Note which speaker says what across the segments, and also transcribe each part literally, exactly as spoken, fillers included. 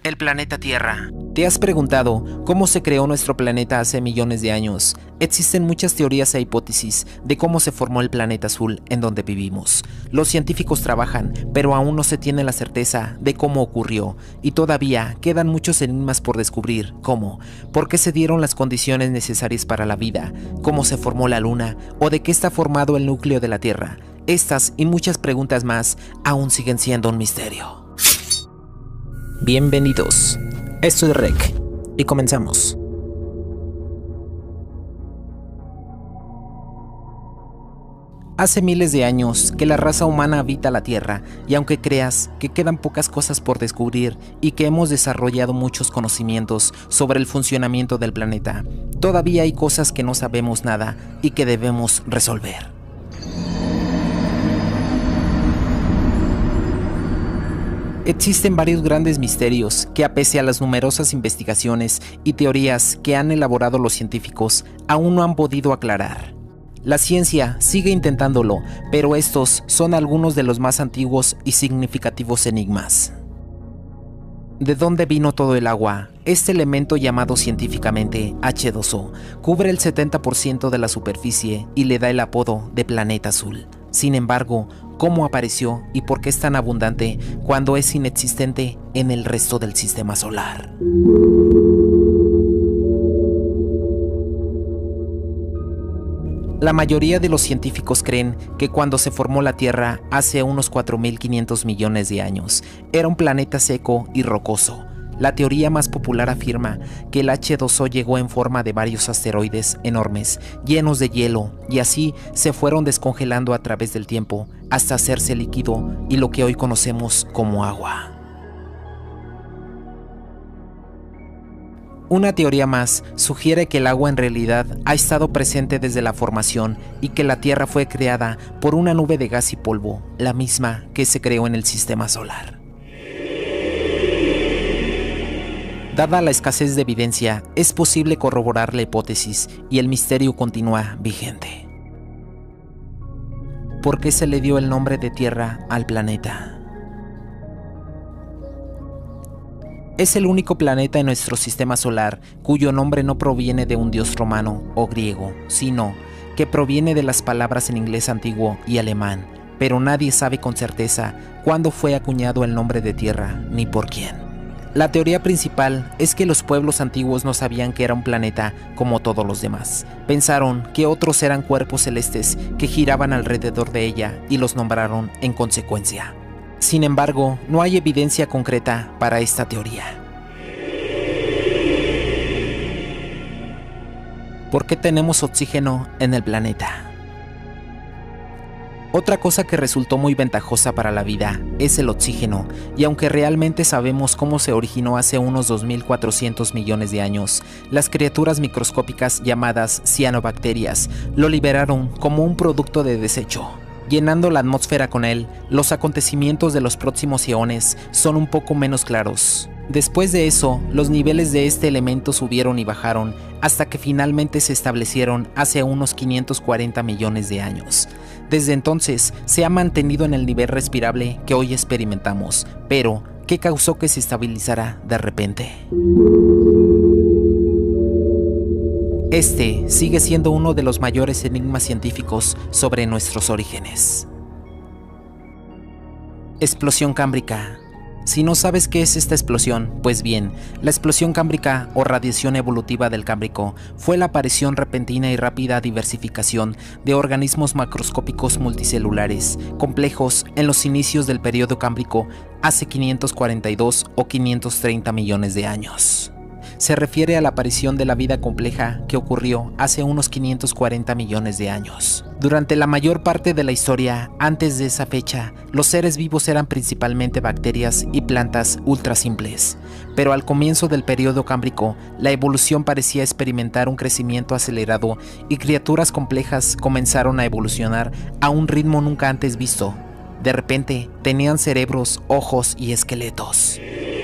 Speaker 1: El planeta Tierra. ¿Te has preguntado cómo se creó nuestro planeta hace millones de años? Existen muchas teorías e hipótesis de cómo se formó el planeta azul en donde vivimos. Los científicos trabajan, pero aún no se tiene la certeza de cómo ocurrió, y todavía quedan muchos enigmas por descubrir, como por qué se dieron las condiciones necesarias para la vida, cómo se formó la Luna, o de qué está formado el núcleo de la Tierra. Estas y muchas preguntas más aún siguen siendo un misterio. Bienvenidos. Esto es Rec, y comenzamos. Hace miles de años que la raza humana habita la Tierra, y aunque creas que quedan pocas cosas por descubrir y que hemos desarrollado muchos conocimientos sobre el funcionamiento del planeta, todavía hay cosas que no sabemos nada y que debemos resolver. Existen varios grandes misterios que, a pesar de las numerosas investigaciones y teorías que han elaborado los científicos, aún no han podido aclarar. La ciencia sigue intentándolo, pero estos son algunos de los más antiguos y significativos enigmas. ¿De dónde vino todo el agua? Este elemento, llamado científicamente H dos O, cubre el setenta por ciento de la superficie y le da el apodo de planeta azul. Sin embargo, ¿cómo apareció y por qué es tan abundante cuando es inexistente en el resto del sistema solar? La mayoría de los científicos creen que cuando se formó la Tierra hace unos cuatro mil quinientos millones de años, era un planeta seco y rocoso. La teoría más popular afirma que el H dos O llegó en forma de varios asteroides enormes, llenos de hielo, y así se fueron descongelando a través del tiempo hasta hacerse líquido y lo que hoy conocemos como agua. Una teoría más sugiere que el agua en realidad ha estado presente desde la formación y que la Tierra fue creada por una nube de gas y polvo, la misma que se creó en el sistema solar. Dada la escasez de evidencia, es posible corroborar la hipótesis y el misterio continúa vigente. ¿Por qué se le dio el nombre de Tierra al planeta? Es el único planeta en nuestro sistema solar cuyo nombre no proviene de un dios romano o griego, sino que proviene de las palabras en inglés antiguo y alemán, pero nadie sabe con certeza cuándo fue acuñado el nombre de Tierra ni por quién. La teoría principal es que los pueblos antiguos no sabían que era un planeta como todos los demás. Pensaron que otros eran cuerpos celestes que giraban alrededor de ella y los nombraron en consecuencia. Sin embargo, no hay evidencia concreta para esta teoría. ¿Por qué tenemos oxígeno en el planeta? Otra cosa que resultó muy ventajosa para la vida es el oxígeno, y aunque realmente sabemos cómo se originó hace unos dos mil cuatrocientos millones de años, las criaturas microscópicas llamadas cianobacterias lo liberaron como un producto de desecho. Llenando la atmósfera con él, los acontecimientos de los próximos eones son un poco menos claros. Después de eso, los niveles de este elemento subieron y bajaron hasta que finalmente se establecieron hace unos quinientos cuarenta millones de años. Desde entonces, se ha mantenido en el nivel respirable que hoy experimentamos, pero ¿qué causó que se estabilizara de repente? Este sigue siendo uno de los mayores enigmas científicos sobre nuestros orígenes. Explosión cámbrica. Si no sabes qué es esta explosión, pues bien, la explosión cámbrica o radiación evolutiva del Cámbrico fue la aparición repentina y rápida diversificación de organismos macroscópicos multicelulares complejos en los inicios del periodo Cámbrico hace quinientos cuarenta y dos o quinientos treinta millones de años. Se refiere a la aparición de la vida compleja que ocurrió hace unos quinientos cuarenta millones de años. Durante la mayor parte de la historia, antes de esa fecha, los seres vivos eran principalmente bacterias y plantas ultra simples. Pero al comienzo del periodo Cámbrico, la evolución parecía experimentar un crecimiento acelerado y criaturas complejas comenzaron a evolucionar a un ritmo nunca antes visto. De repente, tenían cerebros, ojos y esqueletos.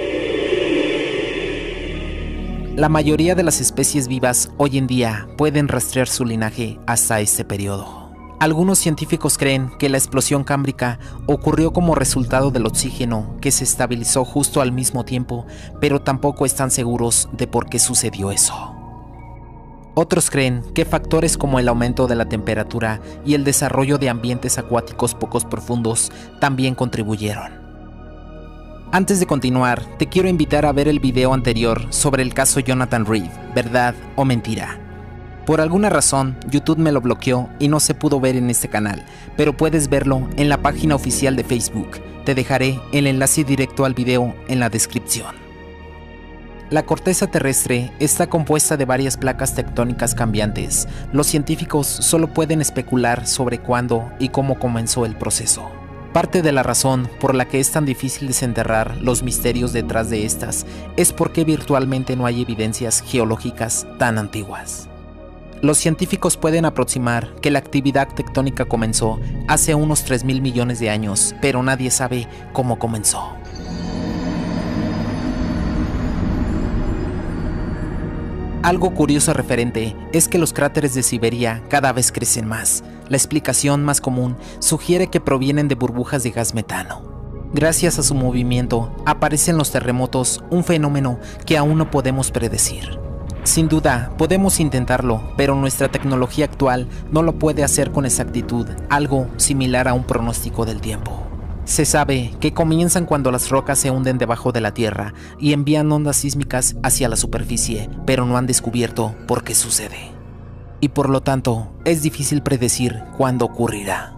Speaker 1: La mayoría de las especies vivas hoy en día pueden rastrear su linaje hasta este periodo. Algunos científicos creen que la explosión cámbrica ocurrió como resultado del oxígeno que se estabilizó justo al mismo tiempo, pero tampoco están seguros de por qué sucedió eso. Otros creen que factores como el aumento de la temperatura y el desarrollo de ambientes acuáticos poco profundos también contribuyeron. Antes de continuar, te quiero invitar a ver el video anterior sobre el caso Jonathan Reed, ¿verdad o mentira? Por alguna razón, YouTube me lo bloqueó y no se pudo ver en este canal, pero puedes verlo en la página oficial de Facebook. Te dejaré el enlace directo al video en la descripción. La corteza terrestre está compuesta de varias placas tectónicas cambiantes. Los científicos solo pueden especular sobre cuándo y cómo comenzó el proceso. Parte de la razón por la que es tan difícil desenterrar los misterios detrás de estas es porque virtualmente no hay evidencias geológicas tan antiguas. Los científicos pueden aproximar que la actividad tectónica comenzó hace unos tres mil millones de años, pero nadie sabe cómo comenzó. Algo curioso referente es que los cráteres de Siberia cada vez crecen más. La explicación más común sugiere que provienen de burbujas de gas metano. Gracias a su movimiento, aparecen los terremotos, un fenómeno que aún no podemos predecir. Sin duda, podemos intentarlo, pero nuestra tecnología actual no lo puede hacer con exactitud, algo similar a un pronóstico del tiempo. Se sabe que comienzan cuando las rocas se hunden debajo de la tierra y envían ondas sísmicas hacia la superficie, pero no han descubierto por qué sucede. Y por lo tanto, es difícil predecir cuándo ocurrirá.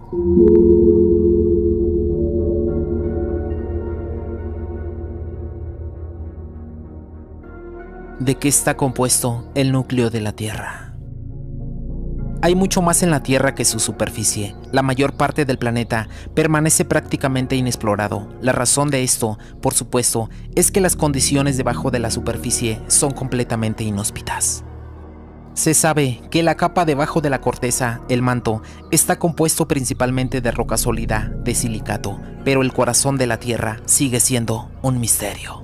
Speaker 1: ¿De qué está compuesto el núcleo de la Tierra? Hay mucho más en la Tierra que su superficie. La mayor parte del planeta permanece prácticamente inexplorado. La razón de esto, por supuesto, es que las condiciones debajo de la superficie son completamente inhóspitas. Se sabe que la capa debajo de la corteza, el manto, está compuesto principalmente de roca sólida, de silicato, pero el corazón de la Tierra sigue siendo un misterio.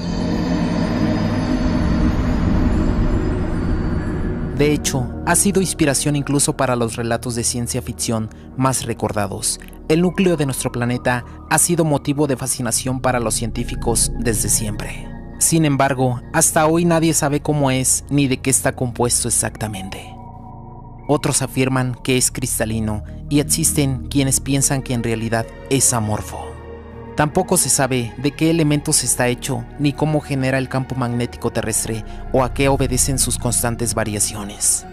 Speaker 1: De hecho, ha sido inspiración incluso para los relatos de ciencia ficción más recordados. El núcleo de nuestro planeta ha sido motivo de fascinación para los científicos desde siempre. Sin embargo, hasta hoy nadie sabe cómo es ni de qué está compuesto exactamente. Otros afirman que es cristalino y existen quienes piensan que en realidad es amorfo. Tampoco se sabe de qué elementos está hecho, ni cómo genera el campo magnético terrestre o a qué obedecen sus constantes variaciones.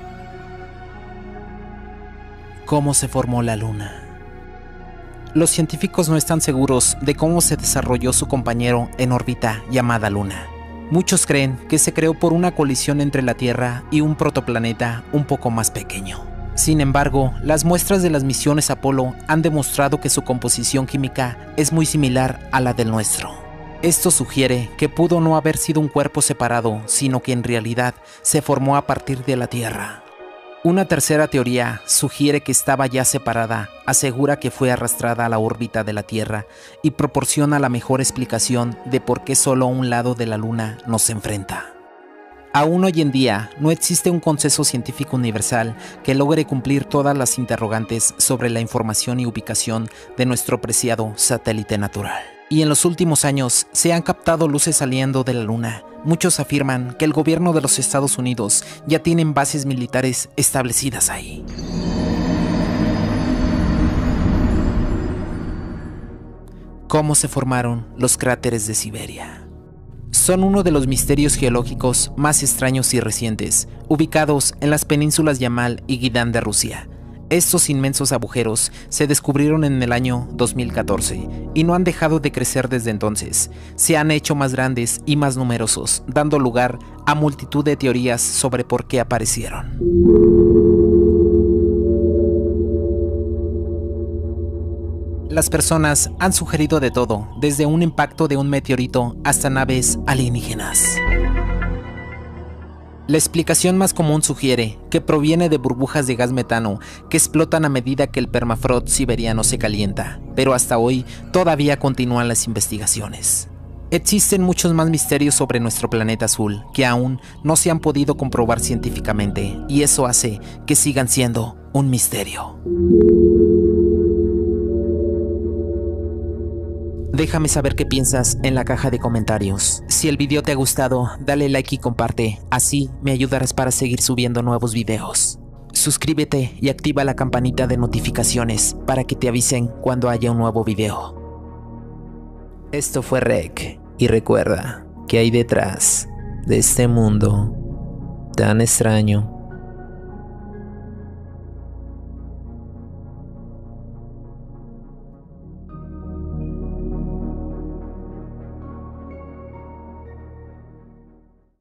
Speaker 1: ¿Cómo se formó la Luna? Los científicos no están seguros de cómo se desarrolló su compañero en órbita llamada Luna. Muchos creen que se creó por una colisión entre la Tierra y un protoplaneta un poco más pequeño. Sin embargo, las muestras de las misiones Apolo han demostrado que su composición química es muy similar a la del nuestro. Esto sugiere que pudo no haber sido un cuerpo separado, sino que en realidad se formó a partir de la Tierra. Una tercera teoría sugiere que estaba ya separada, asegura que fue arrastrada a la órbita de la Tierra y proporciona la mejor explicación de por qué solo un lado de la Luna nos enfrenta. Aún hoy en día no existe un consenso científico universal que logre cumplir todas las interrogantes sobre la información y ubicación de nuestro preciado satélite natural. Y en los últimos años se han captado luces saliendo de la Luna. Muchos afirman que el gobierno de los Estados Unidos ya tiene bases militares establecidas ahí. ¿Cómo se formaron los cráteres de Siberia? Son uno de los misterios geológicos más extraños y recientes, ubicados en las penínsulas Yamal y Guidán de Rusia. Estos inmensos agujeros se descubrieron en el año dos mil catorce y no han dejado de crecer desde entonces. Se han hecho más grandes y más numerosos, dando lugar a multitud de teorías sobre por qué aparecieron. Las personas han sugerido de todo, desde un impacto de un meteorito hasta naves alienígenas. La explicación más común sugiere que proviene de burbujas de gas metano que explotan a medida que el permafrost siberiano se calienta, pero hasta hoy todavía continúan las investigaciones. Existen muchos más misterios sobre nuestro planeta azul que aún no se han podido comprobar científicamente, y eso hace que sigan siendo un misterio. Déjame saber qué piensas en la caja de comentarios. Si el video te ha gustado, dale like y comparte, así me ayudarás para seguir subiendo nuevos videos. Suscríbete y activa la campanita de notificaciones para que te avisen cuando haya un nuevo video. Esto fue Rek, y recuerda que hay detrás de este mundo tan extraño.